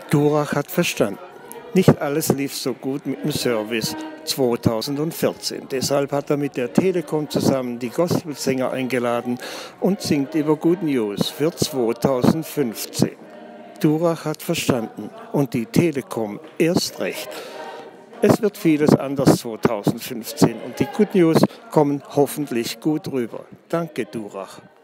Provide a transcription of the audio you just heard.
Durach hat verstanden. Nicht alles lief so gut mit dem Service 2014. Deshalb hat er mit der Telekom zusammen die Gospelsänger eingeladen und singt über Good News für 2015. Durach hat verstanden und die Telekom erst recht. Es wird vieles anders 2015 und die Good News kommen hoffentlich gut rüber. Danke, Durach.